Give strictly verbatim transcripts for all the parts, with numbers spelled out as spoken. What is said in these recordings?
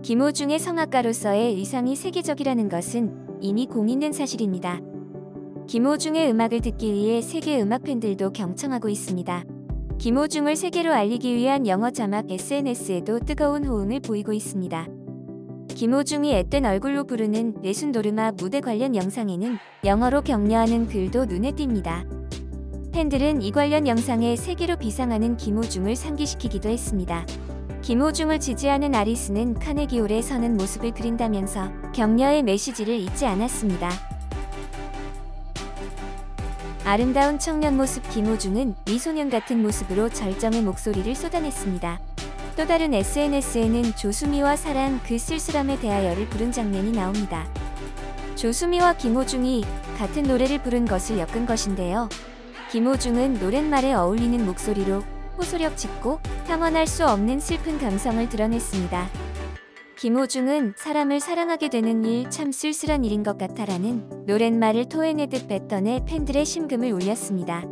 김호중의 성악가로서의 위상이 세계적이라는 것은 이미 공인된 사실입니다. 김호중의 음악을 듣기 위해 세계 음악 팬들도 경청하고 있습니다. 김호중을 세계로 알리기 위한 영어 자막 에스엔에스에도 뜨거운 호응을 보이고 있습니다. 김호중이 앳된 얼굴로 부르는 내순도르마 무대 관련 영상에는 영어로 격려하는 글도 눈에 띕니다. 팬들은 이 관련 영상에 세계로 비상하는 김호중을 상기시키기도 했습니다. 김호중을 지지하는 아리스는 카네기홀에 서는 모습을 그린다면서 격려의 메시지를 잊지 않았습니다. 아름다운 청년 모습 김호중은 미소년 같은 모습으로 절정의 목소리를 쏟아냈습니다. 또 다른 에스엔에스에는 조수미와 사랑 그 쓸쓸함에 대하여를 부른 장면이 나옵니다. 조수미와 김호중이 같은 노래를 부른 것을 엮은 것인데요. 김호중은 노랫말에 어울리는 목소리로 호소력 짙고 평언할 수 없는 슬픈 감성을 드러냈습니다. 김호중은 사람을 사랑하게 되는 일 참 쓸쓸한 일인 것 같아라는 노랫말을 토해내듯 뱉어내 팬들의 심금을 울렸습니다.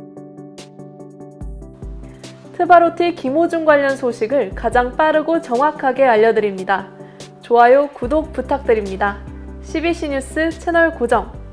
트바로티 김호중 관련 소식을 가장 빠르고 정확하게 알려드립니다. 좋아요, 구독 부탁드립니다. 씨비씨 뉴스 채널 고정!